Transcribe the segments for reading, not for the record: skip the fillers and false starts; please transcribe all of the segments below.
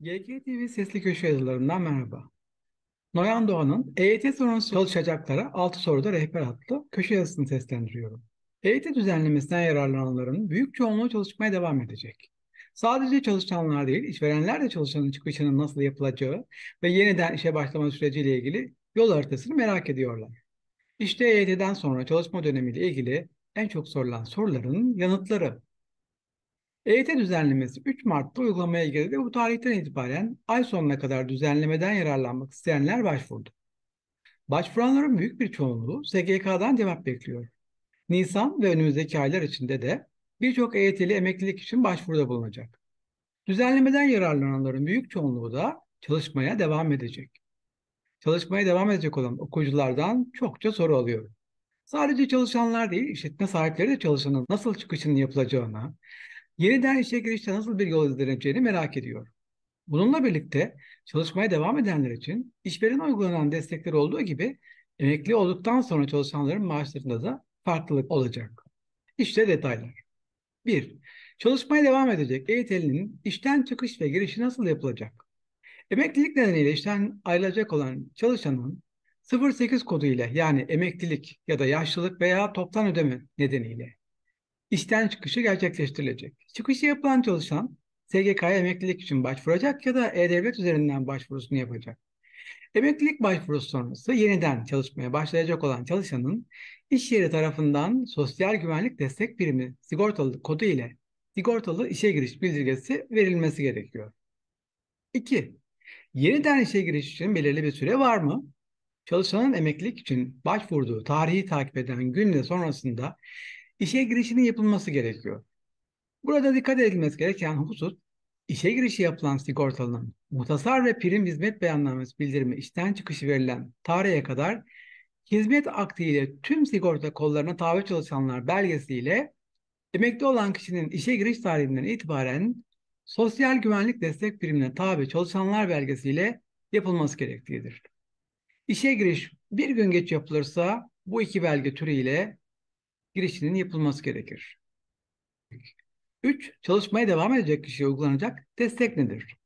GGTV Sesli Köşe yazılarından merhaba. Noyan Doğan'ın EYT sonrası çalışacaklara 6 soruda rehber adlı köşe yazısını seslendiriyorum. EYT düzenlemesinden yararlananların büyük çoğunluğu çalışmaya devam edecek. Sadece çalışanlar değil, işverenler de çalışanın çıkışının nasıl yapılacağı ve yeniden işe başlama süreciyle ilgili yol haritasını merak ediyorlar. İşte EYT'den sonra çalışma dönemiyle ilgili en çok sorulan soruların yanıtları. EYT düzenlemesi 3 Mart'ta uygulamaya girdi ve bu tarihten itibaren ay sonuna kadar düzenlemeden yararlanmak isteyenler başvurdu. Başvuranların büyük bir çoğunluğu SGK'dan cevap bekliyor. Nisan ve önümüzdeki aylar içinde de birçok EYT'li emeklilik için başvuruda bulunacak. Düzenlemeden yararlananların büyük çoğunluğu da çalışmaya devam edecek. Çalışmaya devam edecek olan okuyuculardan çokça soru alıyorum. Sadece çalışanlar değil, işletme sahipleri de çalışanın nasıl çıkışının yapılacağını, yeniden işe girişte nasıl bir yol izleneceğini merak ediyor. Bununla birlikte çalışmaya devam edenler için işverene uygulanan destekler olduğu gibi emekli olduktan sonra çalışanların maaşlarında da farklılık olacak. İşte detaylar. 1. Çalışmaya devam edecek EYT'linin işten çıkış ve girişi nasıl yapılacak? Emeklilik nedeniyle işten ayrılacak olan çalışanın 08 kodu ile yani emeklilik ya da yaşlılık veya toptan ödeme nedeniyle işten çıkışı gerçekleştirilecek. Çıkışı yapılan çalışan SGK'ya emeklilik için başvuracak ya da E-Devlet üzerinden başvurusunu yapacak. Emeklilik başvurusu sonrası yeniden çalışmaya başlayacak olan çalışanın iş yeri tarafından Sosyal Güvenlik Destek Primi sigortalı kodu ile sigortalı işe giriş bildirgesi verilmesi gerekiyor. 2. Yeniden işe giriş için belirli bir süre var mı? Çalışanın emeklilik için başvurduğu tarihi takip eden günle sonrasında işe girişinin yapılması gerekiyor. Burada dikkat edilmesi gereken husus, işe girişi yapılan sigortalının muhtasar ve prim hizmet beyannamesi bildirimi işten çıkışı verilen tarihe kadar hizmet akdi ile tüm sigorta kollarına tabi çalışanlar belgesiyle emekli olan kişinin işe giriş tarihinden itibaren sosyal güvenlik destek primine tabi çalışanlar belgesiyle yapılması gerektiğidir. İşe giriş bir gün geç yapılırsa bu iki belge türüyle girişinin yapılması gerekir. 3. Çalışmaya devam edecek kişiye uygulanacak destek nedir?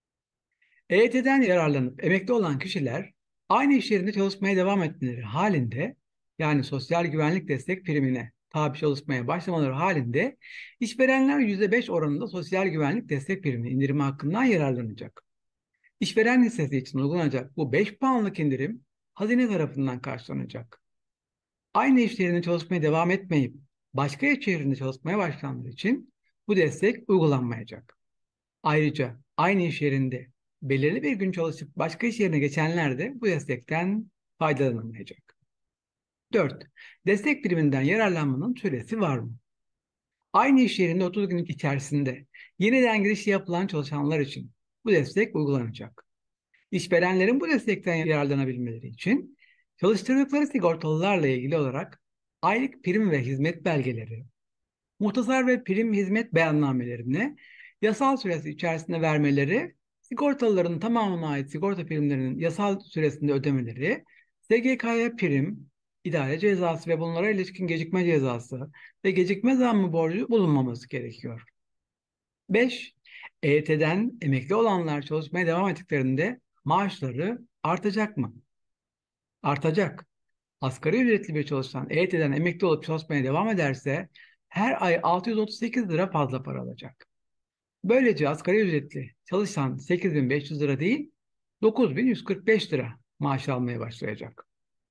EYT'den yararlanıp emekli olan kişiler aynı iş yerinde çalışmaya devam etmeleri halinde, yani sosyal güvenlik destek primine tabi çalışmaya başlamaları halinde işverenler %5 oranında sosyal güvenlik destek primi indirimi hakkından yararlanacak. İşveren listesi için uygulanacak bu 5 puanlık indirim hazine tarafından karşılanacak. Aynı iş yerinde çalışmaya devam etmeyip başka iş yerinde çalışmaya başlandığı için bu destek uygulanmayacak. Ayrıca aynı iş yerinde belirli bir gün çalışıp başka iş yerine geçenler de bu destekten faydalanamayacak. 4. Destek priminden yararlanmanın süresi var mı? Aynı iş yerinde 30 gün içerisinde yeniden giriş yapılan çalışanlar için bu destek uygulanacak. İşverenlerin bu destekten yararlanabilmeleri için çalıştırdıkları sigortalılarla ilgili olarak aylık prim ve hizmet belgeleri, muhtasar ve prim hizmet beyannamelerini yasal süresi içerisinde vermeleri, sigortalıların tamamına ait sigorta primlerinin yasal süresinde ödemeleri, SGK'ya prim, idare cezası ve bunlara ilişkin gecikme cezası ve gecikme zammı borcu bulunmaması gerekiyor. 5. EYT'den emekli olanlar çalışmaya devam ettiklerinde maaşları artacak mı? Artacak. Asgari ücretli bir çalışan EYT'den emekli olup çalışmaya devam ederse her ay 638 lira fazla para alacak. Böylece asgari ücretli çalışan 8.500 lira değil 9.145 lira maaş almaya başlayacak.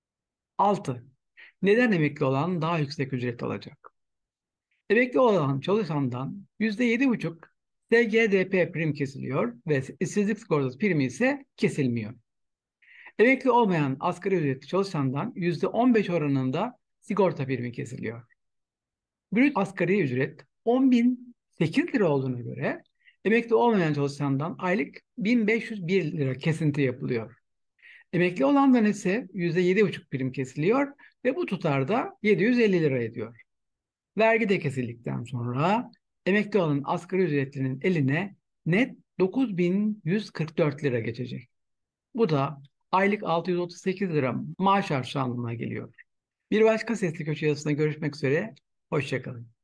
6. Neden emekli olan daha yüksek ücret alacak? Emekli olan çalışandan %7,5 SGDP prim kesiliyor ve işsizlik sigortası primi ise kesilmiyor. Emekli olmayan asgari ücretli çalışandan %15 oranında sigorta primi kesiliyor. Brüt asgari ücret 10.008 lira olduğuna göre emekli olmayan çalışandan aylık 1.501 lira kesinti yapılıyor. Emekli olandan ise %7,5 prim kesiliyor ve bu tutarda 750 lira ediyor. Vergi de kesildikten sonra emekli olan asgari ücretlinin eline net 9.144 lira geçecek. Bu da aylık 638 lira maaş artışı anlamına geliyor. Bir başka sesli köşe yazısında görüşmek üzere. Hoşça kalın.